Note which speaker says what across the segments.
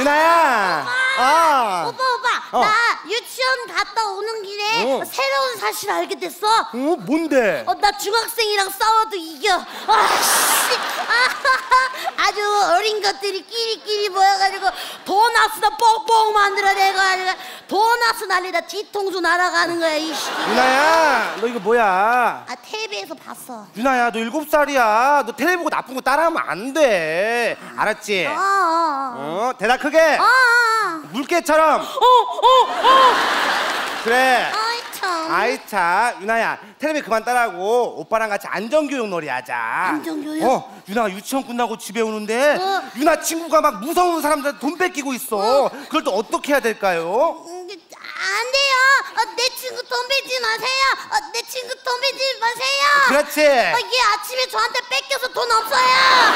Speaker 1: 유나야.
Speaker 2: 오빠. 나 유치원 갔다 오는 길에 새로운 사실 알게 됐어.
Speaker 1: 뭔데?
Speaker 2: 나 중학생이랑 싸워도 이겨. 아주 어린 것들이 끼리끼리 모여가지고 도넛도 뽕뽕 만들어내고 도넛 난리다. 뒤통수 날아가는 거야.
Speaker 1: 유나야, 너 이거 뭐야?
Speaker 2: 텔레비에서 봤어.
Speaker 1: 유나야, 너 7살이야. 너 텔레비 보고 나쁜 거 따라하면 안 돼. 알았지? 대답 크게. 물개처럼. 그래. 아이 참. 유나야, 텔레비 그만 따라하고 오빠랑 같이 안전교육 놀이 하자.
Speaker 2: 안전교육?
Speaker 1: 유나가 유치원 끝나고 집에 오는데 유나 친구가 막 무서운 사람들한테 돈 뺏기고 있어. 그럴 때 어떻게 해야 될까요?
Speaker 2: 안 돼요. 내 친구 돈 뺏지 마세요. 내 친구 돈 뺏지 마세요.
Speaker 1: 그렇지.
Speaker 2: 얘 아침에 저한테 뺏겨서 돈 없어요.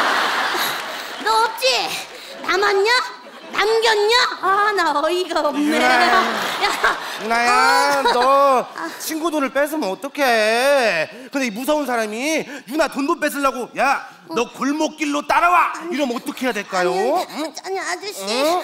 Speaker 2: 너 없지? 남았냐? 남겼냐? 나 어이가 없네.
Speaker 1: 유나야, 너 친구 돈을 뺏으면 어떡해. 근데 이 무서운 사람이 유나 돈도 뺏으려고 야, 너 골목길로 따라와 이러면 어떻게 해야 될까요?
Speaker 2: 아니 아저씨,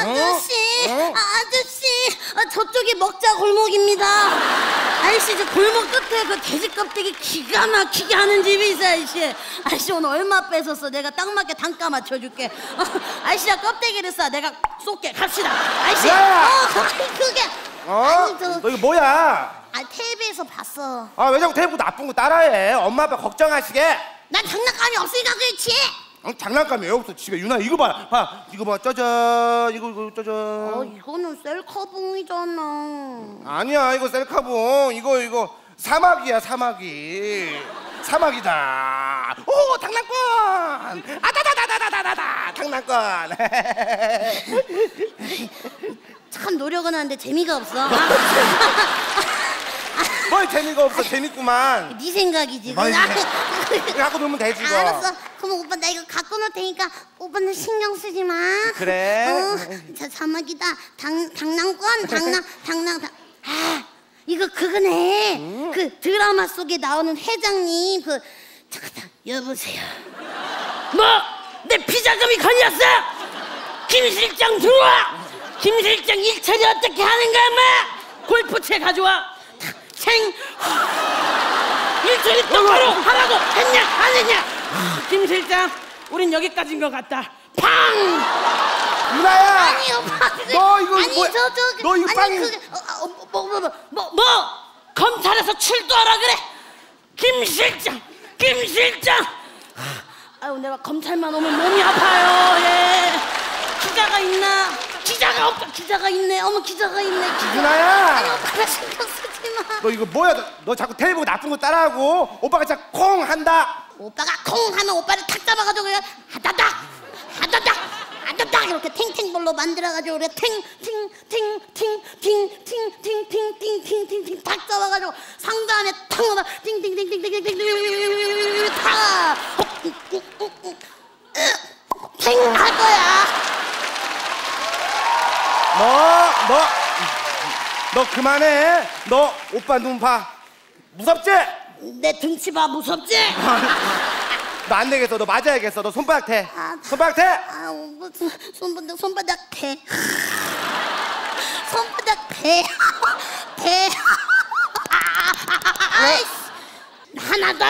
Speaker 2: 아저씨, 저쪽이 먹자 골목입니다. 아저씨, 저 골목 끝에 그 돼지 껍데기 기가 막히게 하는 집이 있어. 아저씨 오늘 얼마 뺏었어? 내가 딱 맞게 단가 맞춰줄게. 아저씨야, 껍데기를 싸. 내가 쏠게. 갑시다. 아저씨. 그게. 아니,
Speaker 1: 너 이거 뭐야?
Speaker 2: 텔레비에서 봤어.
Speaker 1: 왜 자꾸 텔레비 나쁜 거 따라해? 엄마 아빠 걱정하시게.
Speaker 2: 난 장난감이 없으니까 그렇지.
Speaker 1: 장난감이 왜 없어 집에. 유나 이거 봐. 이거 봐. 짜잔. 이거 짜잔.
Speaker 2: 이거는 셀카봉이잖아.
Speaker 1: 아니야, 이거 셀카봉. 이거 사마귀야, 사마귀. 사마귀다. 오, 장난감. 아다다다다다다다. 장난감.
Speaker 2: 참 노력은 하는데 재미가 없어.
Speaker 1: 뭘 재미가 없어. 재밌구만.
Speaker 2: 네 생각이지.
Speaker 1: 갖고 놀면 되지.
Speaker 2: 알았어. 그럼 오빠 나 이거 갖고 놀 테니까 오빠는 신경 쓰지 마.
Speaker 1: 그래.
Speaker 2: 자, 사막이다. 장난감. 이거 그거네. 그 드라마 속에 나오는 회장님. 잠깐 여보세요.
Speaker 3: 뭐? 내 비자금이 걸렸어? 김 실장 들어와. 김 실장 일처리 어떻게 하는 거야, 뭐? 골프채 가져와. 일처리 똑바로 하라고 했냐 안 했냐? 김 실장, 우린 여기까지인 것 같다. 팡!
Speaker 1: 유나야!
Speaker 2: 아니 오빠
Speaker 1: 너 이거
Speaker 2: 아니
Speaker 1: 뭐야? 너 이거 빵이
Speaker 3: 뭐 검찰에서 출두하라 그래. 김 실장. 아유, 내가 검찰만 오면 몸이 아파요. 예. 기자가 있나? 기자가 없다. 기자가 있네. 어머, 기자가 있네.
Speaker 1: 유나야!
Speaker 2: 아니 오빠가 신경 쓰지 마.
Speaker 1: 너 이거 뭐야? 너 자꾸 텔레비 보고 나쁜 거 따라하고 오빠가 진짜 콩 한다.
Speaker 2: 오빠가 콩 하면 오빠를 탁 잡아가지고 그냥 하다닥 이렇게 탱탱볼로 만들어가지고 우리가 탱 탁 잡아가지고 상자 안에 탁 넣어서 팅팅팅팅팅팅팅팅 할 거야.
Speaker 1: 너 그만해. 너 오빠 눈 봐. 무섭지?
Speaker 2: 내 등치 봐. 무섭지?
Speaker 1: 너 안 되겠어. 너 맞아야겠어. 너 손바닥 대. 손바닥 대.
Speaker 2: 손바닥 대. 손바닥 대. 하나 더.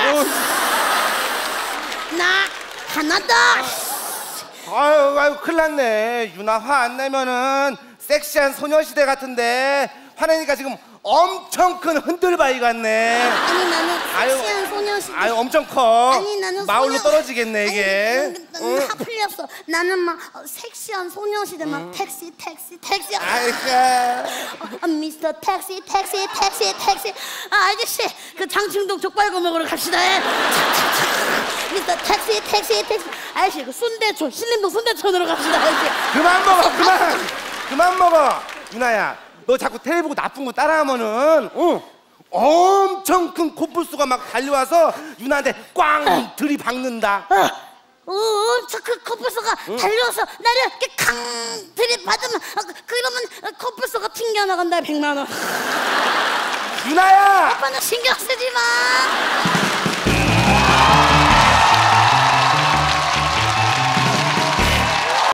Speaker 2: 나 하나 더.
Speaker 1: 아유, 큰일 났네. 유나 화 안 내면은 섹시한 소녀시대 같은데 화내니까 지금 엄청 큰 흔들바위 같네.
Speaker 2: 아니 나는 섹시한 소녀시대.
Speaker 1: 아유, 엄청 커.
Speaker 2: 아니 나는
Speaker 1: 마을로 떨어지겠네 이게.
Speaker 2: 다 풀렸어. 나는 막 섹시한 소녀시대 막 택시.
Speaker 1: 아이고.
Speaker 2: 미스터 택시. 아저씨, 그 장충동 족발고 먹으러 갑시다. 미스터 택시. 아저씨, 그 순대촌, 신림동 순대촌으로 갑시다. 아저씨.
Speaker 1: 그만 먹어. 유나야, 너 자꾸 텔레비 보고 나쁜 거 따라하면은 엄청 큰 코뿔소가 막 달려와서 유나한테 꽝 들이박는다.
Speaker 2: 엄청 큰 코뿔소가 달려와서 나를 이렇게 캉 들이받으면 그러면 코뿔소가 튕겨나간다. 100만 원.
Speaker 1: 유나야!
Speaker 2: 오빠는 신경 쓰지 마.